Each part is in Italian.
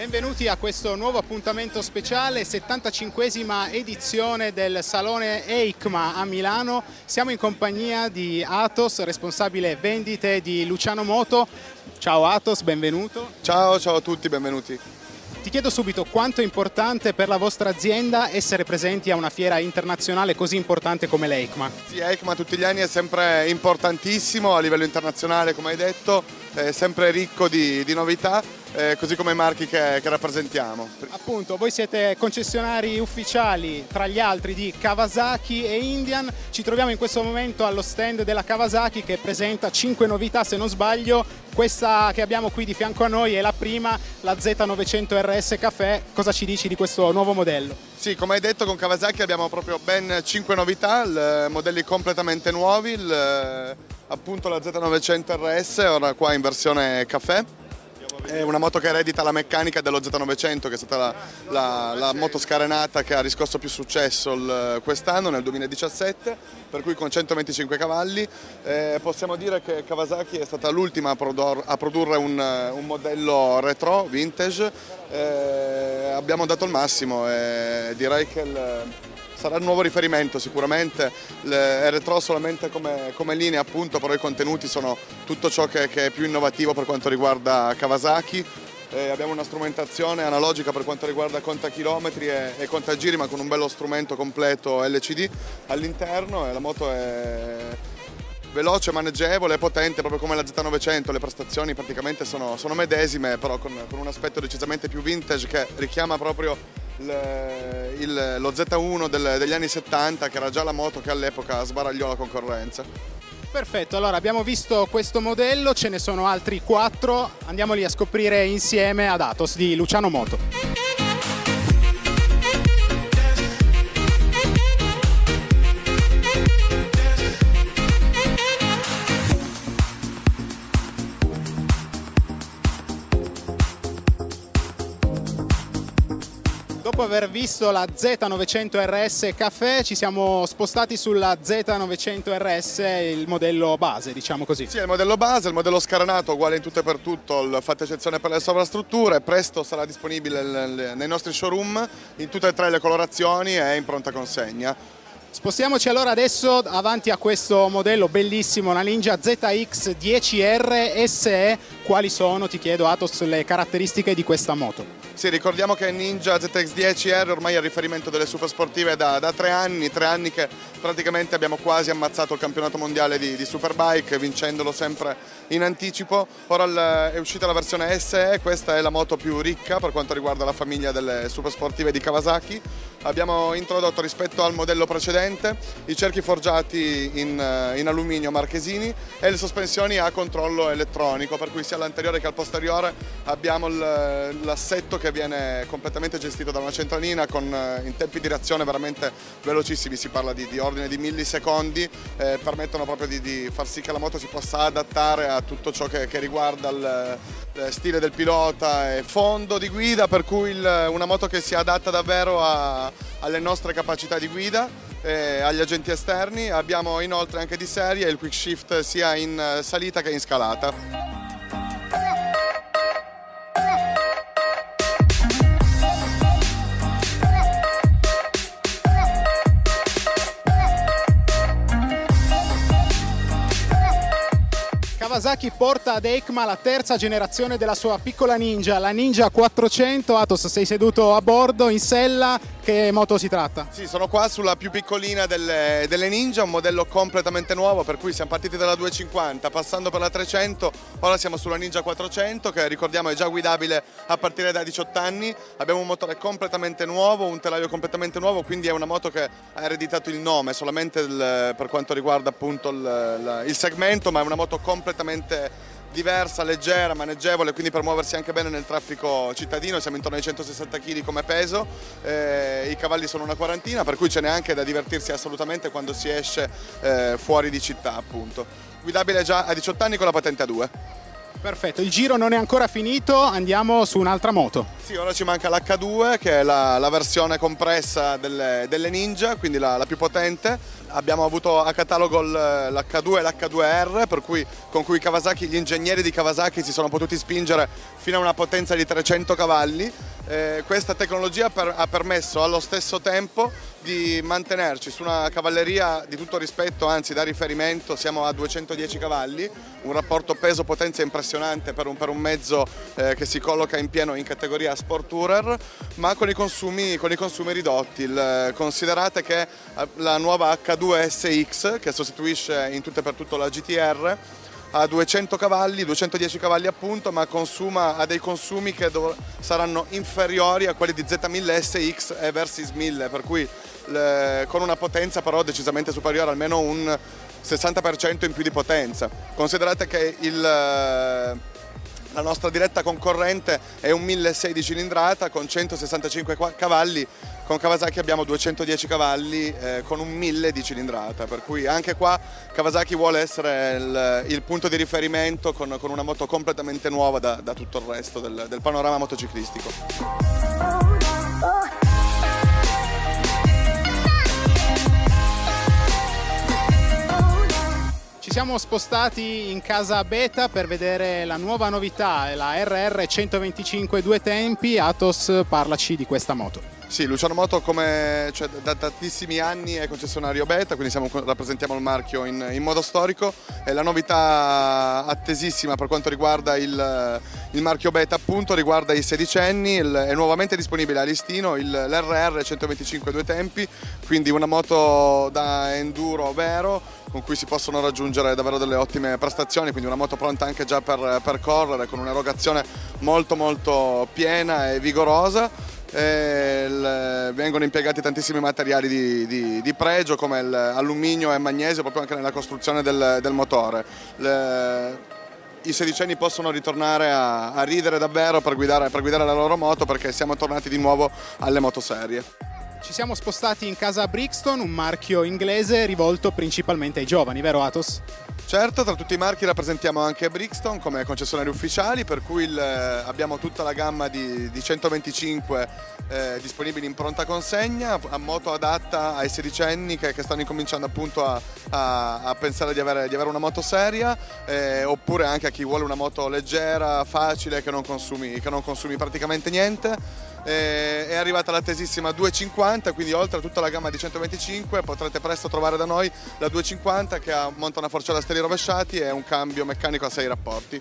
Benvenuti a questo nuovo appuntamento speciale, 75esima edizione del Salone EICMA a Milano. Siamo in compagnia di Athos, responsabile vendite di Luciano Moto. Ciao Athos, benvenuto. Ciao a tutti, benvenuti. Ti chiedo subito quanto è importante per la vostra azienda essere presenti a una fiera internazionale così importante come l'EICMA. Sì, EICMA tutti gli anni è sempre importantissimo a livello internazionale, come hai detto, è sempre ricco di novità. Così come i marchi che rappresentiamo. Appunto, voi siete concessionari ufficiali tra gli altri di Kawasaki e Indian. Ci troviamo in questo momento allo stand della Kawasaki che presenta 5 novità, se non sbaglio. Questa che abbiamo qui di fianco a noi è la prima, la Z900 RS Café. Cosa ci dici di questo nuovo modello? Sì, come hai detto, con Kawasaki abbiamo proprio ben 5 novità, modelli completamente nuovi, appunto la Z900 RS, ora qua in versione Café. È una moto che eredita la meccanica dello Z900, che è stata la moto scarenata che ha riscosso più successo quest'anno, nel 2017, per cui con 125 cavalli. Possiamo dire che Kawasaki è stata l'ultima a produrre un modello retro, vintage. Abbiamo dato il massimo e direi che sarà il nuovo riferimento sicuramente, è retro solamente come linea appunto, però i contenuti sono tutto ciò che è più innovativo per quanto riguarda Kawasaki. Abbiamo una strumentazione analogica per quanto riguarda contachilometri e contagiri, ma con un bello strumento completo LCD all'interno, e la moto è veloce, maneggevole, potente, proprio come la Z900, le prestazioni praticamente sono medesime, però con un aspetto decisamente più vintage che richiama proprio lo Z1 degli anni 70, che era già la moto che all'epoca sbaragliò la concorrenza. Perfetto, allora abbiamo visto questo modello, ce ne sono altri 4, andiamoli a scoprire insieme ad Athos di Luciano Moto. Dopo aver visto la Z900 RS Café ci siamo spostati sulla Z900 RS, il modello base, diciamo così. Sì, è il modello base, il modello scarenato uguale in tutto e per tutto, fatta eccezione per le sovrastrutture. Presto sarà disponibile nei nostri showroom in tutte e tre le colorazioni e in pronta consegna. Spostiamoci allora adesso avanti a questo modello bellissimo, una Ninja ZX 10R SE. Quali sono, ti chiedo Athos, le caratteristiche di questa moto? Sì, ricordiamo che Ninja ZX10R ormai è il riferimento delle super sportive da 3 anni che praticamente abbiamo quasi ammazzato il campionato mondiale di Superbike, vincendolo sempre in anticipo. Ora è uscita la versione SE, questa è la moto più ricca per quanto riguarda la famiglia delle super sportive di Kawasaki. Abbiamo introdotto rispetto al modello precedente i cerchi forgiati in alluminio marchesini e le sospensioni a controllo elettronico, per cui sia all'anteriore che al posteriore abbiamo l'assetto che viene completamente gestito da una centralina in tempi di reazione veramente velocissimi, si parla di ordine di millisecondi, permettono proprio di far sì che la moto si possa adattare a tutto ciò che riguarda il stile del pilota e fondo di guida, per cui una moto che si adatta davvero alle nostre capacità di guida, agli agenti esterni. Abbiamo inoltre anche di serie il quick shift sia in salita che in scalata. Kawasaki porta ad EICMA la terza generazione della sua piccola Ninja, la Ninja 400. Athos, sei seduto a bordo, in sella, che moto si tratta? Sì, sono qua sulla più piccolina delle Ninja, un modello completamente nuovo, per cui siamo partiti dalla 250, passando per la 300, ora siamo sulla Ninja 400, che ricordiamo è già guidabile a partire da 18 anni. Abbiamo un motore completamente nuovo, un telaio completamente nuovo, quindi è una moto che ha ereditato il nome solamente per quanto riguarda appunto il segmento, ma è una moto completamente diversa, leggera, maneggevole, quindi per muoversi anche bene nel traffico cittadino. Siamo intorno ai 160 kg come peso, i cavalli sono una quarantina, per cui ce n'è anche da divertirsi assolutamente quando si esce fuori di città appunto. Guidabile già a 18 anni con la patente A2. Perfetto, il giro non è ancora finito, andiamo su un'altra moto. Sì, ora ci manca l'H2 che è la versione compressa delle Ninja, quindi la più potente. Abbiamo avuto a catalogo l'H2 e l'H2R, con cui gli ingegneri di Kawasaki si sono potuti spingere fino a una potenza di 300 cavalli. Questa tecnologia ha permesso allo stesso tempo di mantenerci su una cavalleria di tutto rispetto, anzi da riferimento siamo a 210 cavalli, un rapporto peso-potenza impressionante per un mezzo che si colloca in pieno in categoria Sport Tourer, ma con i consumi ridotti. Considerate che la nuova H2 SX, che sostituisce in tutto e per tutto la GTR, ha 200 cavalli, 210 cavalli appunto, ma ha dei consumi che saranno inferiori a quelli di Z1000 SX e Versys 1000, per cui con una potenza però decisamente superiore, almeno un 60% in più di potenza. Considerate che la nostra diretta concorrente è un 1006 di cilindrata con 165 cavalli, con Kawasaki abbiamo 210 cavalli con un 1000 di cilindrata, per cui anche qua Kawasaki vuole essere il punto di riferimento con una moto completamente nuova da tutto il resto del panorama motociclistico. Ci siamo spostati in casa Beta per vedere la nuova novità, la RR 125 due tempi. Athos, parlaci di questa moto. Sì, Luciano Moto da tantissimi anni è concessionario Beta, quindi rappresentiamo il marchio in modo storico. E la novità attesissima per quanto riguarda il marchio Beta appunto riguarda i sedicenni, è nuovamente disponibile a listino l'RR 125 due tempi, quindi una moto da enduro vero con cui si possono raggiungere davvero delle ottime prestazioni, quindi una moto pronta anche già per correre, con un'erogazione molto molto piena e vigorosa. Vengono impiegati tantissimi materiali di pregio come alluminio e magnesio proprio anche nella costruzione del motore. I sedicenni possono ritornare a ridere davvero per guidare la loro moto, perché siamo tornati di nuovo alle motoserie. Ci siamo spostati in casa Brixton, un marchio inglese rivolto principalmente ai giovani, vero Athos? Certo, tra tutti i marchi rappresentiamo anche Brixton come concessionari ufficiali, per cui abbiamo tutta la gamma di 125 disponibili in pronta consegna, a moto adatta ai sedicenni che stanno incominciando appunto a pensare di avere una moto seria, oppure anche a chi vuole una moto leggera, facile, che non consumi praticamente niente. È arrivata l'attesissima 250, quindi oltre a tutta la gamma di 125 potrete presto trovare da noi la 250 che monta una forcella a steli rovesciati e un cambio meccanico a 6 rapporti.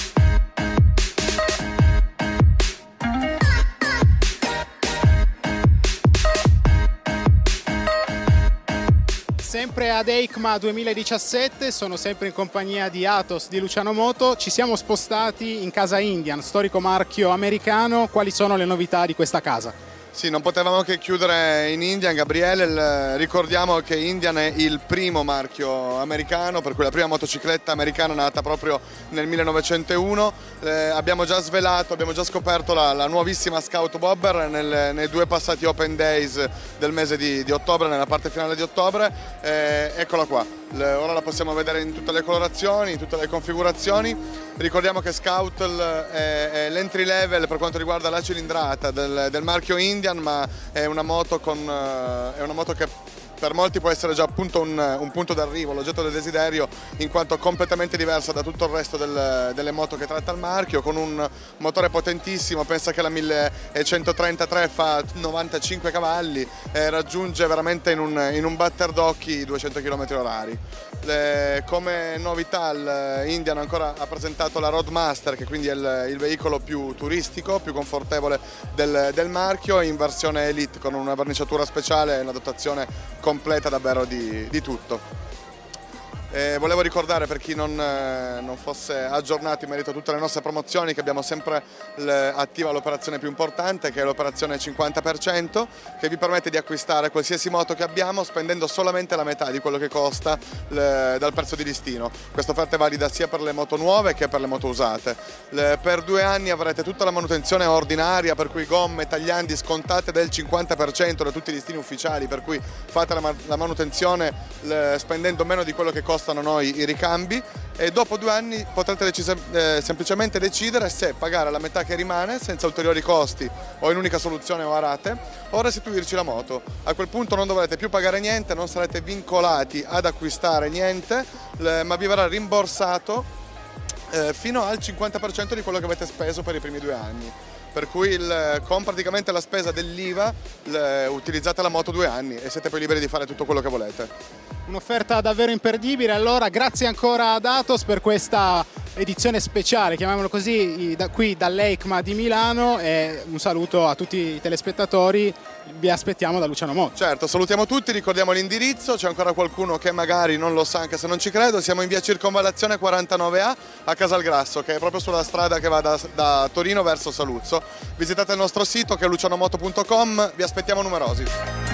Sempre ad EICMA 2017, sono sempre in compagnia di Athos, di Luciano Moto. Ci siamo spostati in casa Indian, storico marchio americano. Quali sono le novità di questa casa? Sì, non potevamo che chiudere in Indian, Gabriele. Ricordiamo che Indian è il primo marchio americano, per cui la prima motocicletta americana nata proprio nel 1901. Abbiamo già scoperto la nuovissima Scout Bobber nei due passati Open Days del mese di ottobre, nella parte finale di ottobre. Eccola qua. Ora la possiamo vedere in tutte le colorazioni, in tutte le configurazioni. Ricordiamo che Scout è l'entry level per quanto riguarda la cilindrata del marchio Indian, ma è una moto che per molti può essere già appunto un punto d'arrivo, l'oggetto del desiderio, in quanto completamente diversa da tutto il resto delle moto che tratta il marchio, con un motore potentissimo. Pensa che la 1133 fa 95 cavalli e raggiunge veramente in un batter d'occhi i 200 km/h. Come novità l'Indian ancora ha presentato la Roadmaster, che quindi è il veicolo più turistico, più confortevole del marchio, in versione Elite, con una verniciatura speciale e una dotazione completa davvero di tutto. Volevo ricordare, per chi non fosse aggiornato in merito a tutte le nostre promozioni, che abbiamo sempre attiva l'operazione più importante, che è l'operazione 50%, che vi permette di acquistare qualsiasi moto che abbiamo spendendo solamente la metà di quello che costa dal prezzo di listino. Questa offerta è valida sia per le moto nuove che per le moto usate. Per 2 anni avrete tutta la manutenzione ordinaria, per cui gomme, tagliandi scontate del 50% da tutti i listini ufficiali, per cui fate la manutenzione spendendo meno di quello che costano noi i ricambi. e dopo 2 anni potrete semplicemente decidere se pagare la metà che rimane senza ulteriori costi o in unica soluzione o a rate, o restituirci la moto. A quel punto non dovrete più pagare niente, non sarete vincolati ad acquistare niente, ma vi verrà rimborsato fino al 50% di quello che avete speso per i primi 2 anni. Per cui con praticamente la spesa dell'IVA utilizzate la moto 2 anni e siete poi liberi di fare tutto quello che volete. Un'offerta davvero imperdibile, allora grazie ancora ad Atos per questa edizione speciale, chiamiamolo così, qui dall'EICMA di Milano, e un saluto a tutti i telespettatori, vi aspettiamo da Luciano Moto. Certo, salutiamo tutti, ricordiamo l'indirizzo, c'è ancora qualcuno che magari non lo sa anche se non ci credo, siamo in via Circonvallazione 49A a Casalgrasso, che è proprio sulla strada che va da Torino verso Saluzzo. Visitate il nostro sito che è lucianomoto.com, vi aspettiamo numerosi.